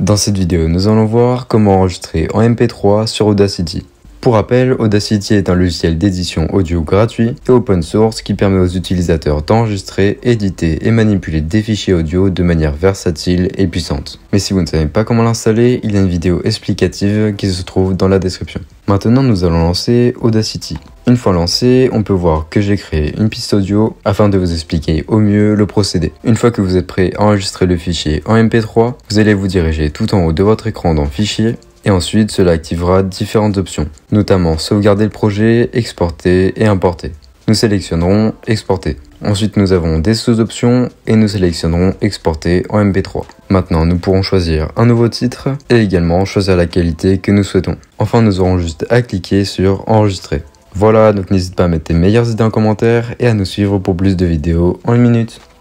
Dans cette vidéo, nous allons voir comment enregistrer en MP3 sur Audacity. Pour rappel, Audacity est un logiciel d'édition audio gratuit et open source qui permet aux utilisateurs d'enregistrer, éditer et manipuler des fichiers audio de manière versatile et puissante. Mais si vous ne savez pas comment l'installer, il y a une vidéo explicative qui se trouve dans la description. Maintenant, nous allons lancer Audacity. Une fois lancé, on peut voir que j'ai créé une piste audio afin de vous expliquer au mieux le procédé. Une fois que vous êtes prêt à enregistrer le fichier en MP3, vous allez vous diriger tout en haut de votre écran dans Fichier et ensuite cela activera différentes options, notamment sauvegarder le projet, exporter et importer. Nous sélectionnerons Exporter. Ensuite, nous avons des sous-options et nous sélectionnerons Exporter en MP3. Maintenant, nous pourrons choisir un nouveau titre et également choisir la qualité que nous souhaitons. Enfin, nous aurons juste à cliquer sur Enregistrer. Voilà, donc n'hésite pas à mettre tes meilleures idées en commentaire et à nous suivre pour plus de vidéos en une minute.